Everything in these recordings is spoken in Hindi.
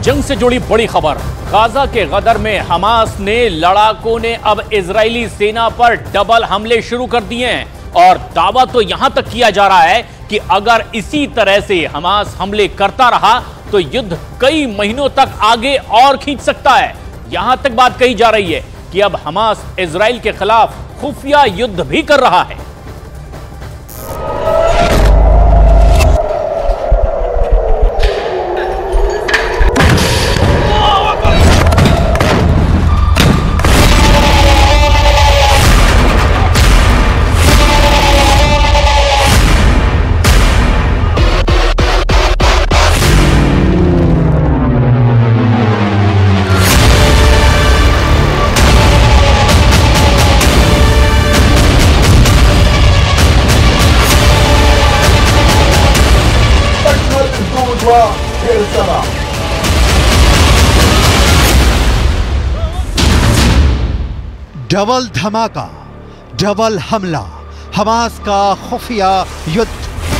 जंग से जुड़ी बड़ी खबर। गाजा के गदर में हमास ने लड़ाकों ने अब इजरायली सेना पर डबल हमले शुरू कर दिए हैं और दावा तो यहां तक किया जा रहा है कि अगर इसी तरह से हमास हमले करता रहा तो युद्ध कई महीनों तक आगे और खींच सकता है। यहां तक बात कही जा रही है कि अब हमास इजराइल के खिलाफ खुफिया युद्ध भी कर रहा है। डबल धमाका, डबल हमला, हमास का खुफिया युद्ध।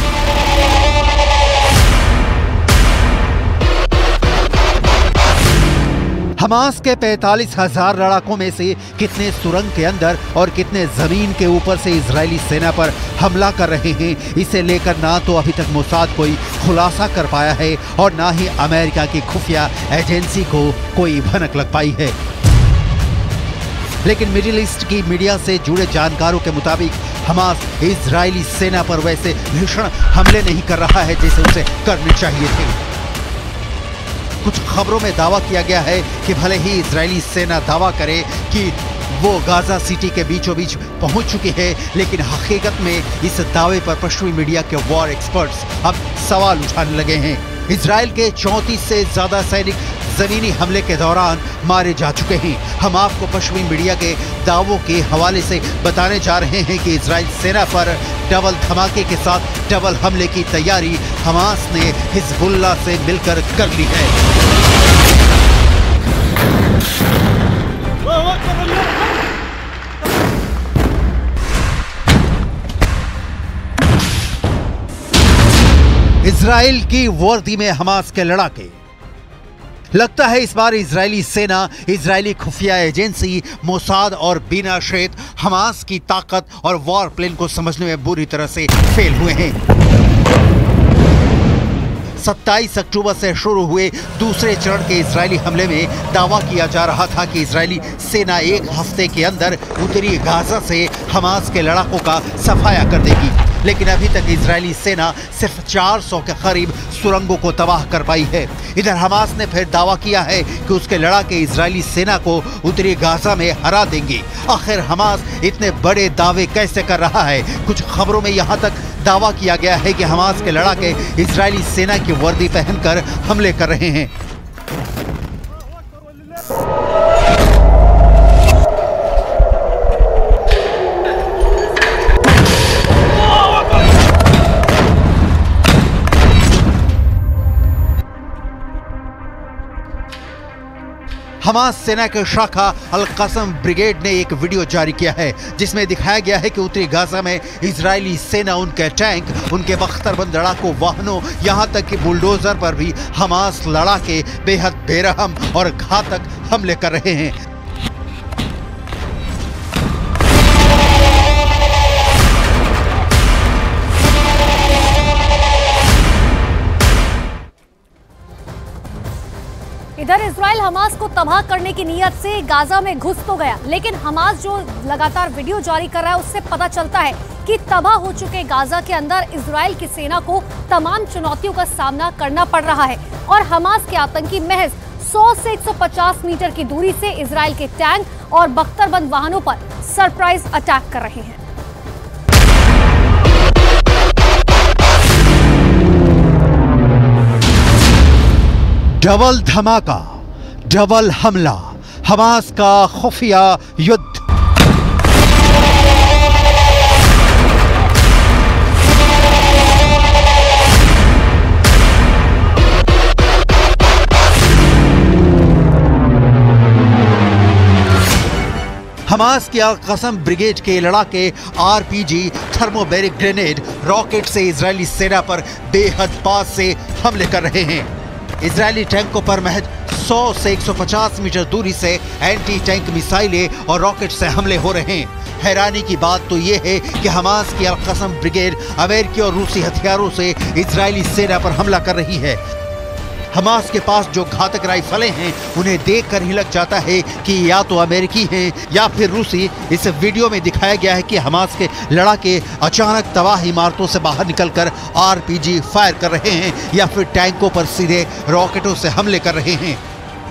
हमास के 45,000 लड़ाकों में से कितने सुरंग के अंदर और कितने जमीन के ऊपर से इजरायली सेना पर हमला कर रहे हैं, इसे लेकर ना तो अभी तक मोसाद कोई खुलासा कर पाया है और ना ही अमेरिका की खुफिया एजेंसी को कोई भनक लग पाई है। लेकिन मिडिल ईस्ट की मीडिया से जुड़े जानकारों के मुताबिक हमास इजरायली सेना पर वैसे भीषण हमले नहीं कर रहा है जैसे उसे करने चाहिए थे। कुछ खबरों में दावा किया गया है कि भले ही इजरायली सेना दावा करे कि वो गाजा सिटी के बीचों बीच पहुंच चुकी है, लेकिन हकीकत में इस दावे पर पश्चिमी मीडिया के वॉर एक्सपर्ट्स अब सवाल उठाने लगे हैं। इजराइल के 34 से ज्यादा सैनिक जमीनी हमले के दौरान मारे जा चुके हैं। हम आपको पश्चिमी मीडिया के दावों के हवाले से बताने जा रहे हैं कि इजराइल सेना पर डबल धमाके के साथ डबल हमले की तैयारी हमास ने हिजबुल्लाह से मिलकर कर ली है। इजराइल की वर्दी में हमास के लड़ाके। लगता है इस बार इजरायली सेना, इजरायली खुफिया एजेंसी मोसाद और बिना शेत हमास की ताकत और वॉर प्लान को समझने में बुरी तरह से फेल हुए हैं। 27 अक्टूबर से शुरू हुए दूसरे चरण के इजरायली हमले में दावा किया जा रहा था कि इजरायली सेना एक हफ्ते के अंदर उत्तरी गाजा से हमास के लड़ाकों का सफाया कर देगी, लेकिन अभी तक इजरायली सेना सिर्फ 400 के करीब सुरंगों को तबाह कर पाई है। इधर हमास ने फिर दावा किया है कि उसके लड़ाके इजरायली सेना को उत्तरी गाजा में हरा देंगे। आखिर हमास इतने बड़े दावे कैसे कर रहा है? कुछ खबरों में यहाँ तक दावा किया गया है कि हमास के लड़ाके इजरायली सेना की वर्दी पहनकर हमले कर रहे हैं। हमास सेना के शाखा अल कसम ब्रिगेड ने एक वीडियो जारी किया है जिसमें दिखाया गया है कि उत्तरी गाजा में इजरायली सेना उनके टैंक, उनके बख्तरबंद लड़ाकू वाहनों, यहां तक कि बुलडोजर पर भी हमास लड़ाके बेहद बेरहम और घातक हमले कर रहे हैं। इधर इजराइल हमास को तबाह करने की नीयत से गाजा में घुस तो गया, लेकिन हमास जो लगातार वीडियो जारी कर रहा है उससे पता चलता है कि तबाह हो चुके गाजा के अंदर इजराइल की सेना को तमाम चुनौतियों का सामना करना पड़ रहा है और हमास के आतंकी महज 100 से 150 मीटर की दूरी से इजराइल के टैंक और बख्तरबंद वाहनों पर सरप्राइज अटैक कर रहे हैं। डबल धमाका, डबल हमला, हमास का खुफिया युद्ध। हमास की अल कसम ब्रिगेड के लड़ाके आरपीजी, थर्मोबैरिक ग्रेनेड, रॉकेट से इजरायली सेना पर बेहद पास से हमले कर रहे हैं। इजरायली टैंकों पर महज 100 से 150 मीटर दूरी से एंटी टैंक मिसाइलें और रॉकेट से हमले हो रहे हैं। हैरानी की बात तो यह है कि हमास की अल-क़सम ब्रिगेड अमेरिकी और रूसी हथियारों से इजरायली सेना पर हमला कर रही है। हमास के पास जो घातक राइफलें हैं उन्हें देखकर ही लग जाता है कि या तो अमेरिकी हैं या फिर रूसी। इस वीडियो में दिखाया गया है कि हमास के लड़ाके अचानक तबाह इमारतों से बाहर निकलकर आरपीजी फायर कर रहे हैं या फिर टैंकों पर सीधे रॉकेटों से हमले कर रहे हैं,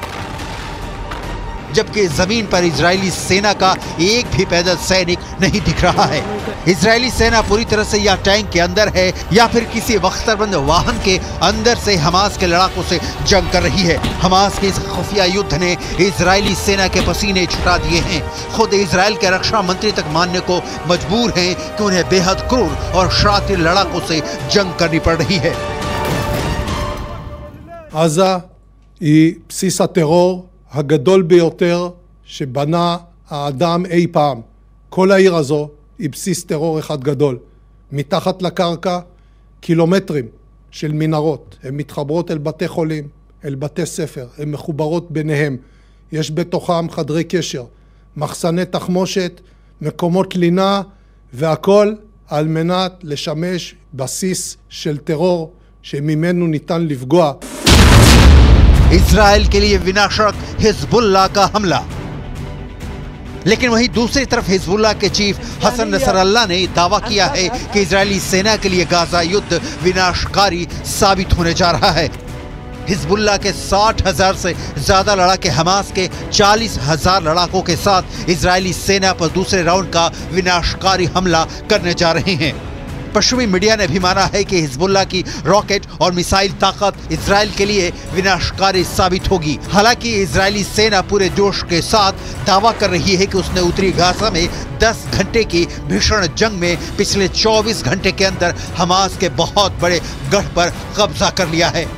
जबकि जमीन पर इजरायली सेना का एक भी पैदल सैनिक नहीं दिख रहा है। इजरायली सेना पूरी तरह से या टैंक के अंदर है या फिर किसी बख्तरबंद वाहन के अंदर से हमास के लड़ाकों से जंग कर रही है। हमास के इस खुफिया युद्ध ने इजरायली सेना के पसीने छुटा दिए हैं। खुद इजराइल के रक्षा मंत्री तक मानने को मजबूर हैं कि उन्हें बेहद क्रूर और शातिर लड़ाकों से जंग करनी पड़ रही है। עזה היא בסיס הטרור הגדול ביותר שבנה האדם אי פעם. כל העיר הזו היא בסיס טרור אחד גדול. מתחת לקרקע קילומטרים של מנהרות. הן מתחברות אל בתי חולים, אל בתי ספר, הן מחוברות ביניהם. יש בתוכם חדרי קשר, מחסני תחמושת, מקומות לינה, והכל על מנת לשמש בסיס של טרור שממנו ניתן לפגוע. इजराइल के लिए विनाशक हिजबुल्लाह का हमला। लेकिन वहीं दूसरी तरफ हिजबुल्लाह के चीफ हसन नसरल्लाह ने दावा किया है कि इजरायली सेना के लिए गाजा युद्ध विनाशकारी साबित होने जा रहा है। हिजबुल्लाह के 60,000 से ज्यादा लड़ाके हमास के 40,000 लड़ाकों के साथ इजरायली सेना पर दूसरे राउंड का विनाशकारी हमला करने जा रहे हैं। पश्चिमी मीडिया ने भी माना है कि हिजबुल्लाह की रॉकेट और मिसाइल ताकत इजराइल के लिए विनाशकारी साबित होगी। हालांकि इजरायली सेना पूरे जोश के साथ दावा कर रही है कि उसने उत्तरी गाजा में 10 घंटे की भीषण जंग में पिछले 24 घंटे के अंदर हमास के बहुत बड़े गढ़ पर कब्जा कर लिया है।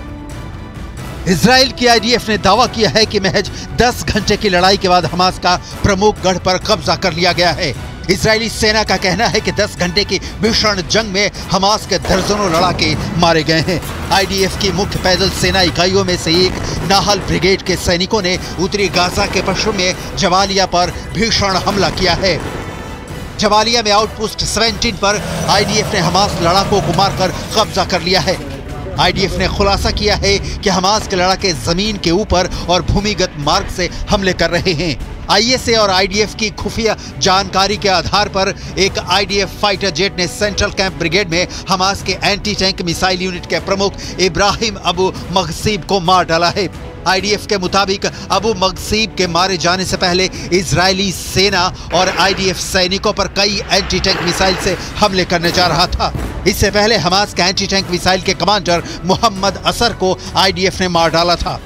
इजराइल की आईडीएफ ने दावा किया है कि महज 10 घंटे की लड़ाई के बाद हमास का प्रमुख गढ़ पर कब्जा कर लिया गया है। इजरायली सेना का कहना है कि 10 घंटे की भीषण जंग में हमास के दर्जनों लड़ाके मारे गए हैं। आईडीएफ की मुख्य पैदल सेना इकाइयों में से एक नाहल ब्रिगेड के सैनिकों ने उत्तरी गाजा के पश्चिम में जबालिया पर भीषण हमला किया है। जबालिया में आउटपोस्ट 17 पर आईडीएफ ने हमास लड़ाकों को मारकर कब्जा कर लिया है। आईडीएफ ने खुलासा किया है कि हमास के लड़ाके जमीन के ऊपर और भूमिगत मार्ग से हमले कर रहे हैं। आईएसए और आईडीएफ की खुफिया जानकारी के आधार पर एक आईडीएफ फाइटर जेट ने सेंट्रल कैंप ब्रिगेड में हमास के एंटी टैंक मिसाइल यूनिट के प्रमुख इब्राहिम अबू मगसीब को मार डाला है। आईडीएफ के मुताबिक अबू मगसीब के मारे जाने से पहले इजरायली सेना और आईडीएफ सैनिकों पर कई एंटी टैंक मिसाइल से हमले करने जा रहा था। इससे पहले हमास के एंटी टैंक मिसाइल के कमांडर मोहम्मद असर को आईडीएफ ने मार डाला था।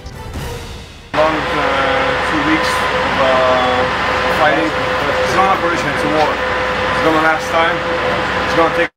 Fighting. It's not an operation, it's a war. It's going to last time. It's going to take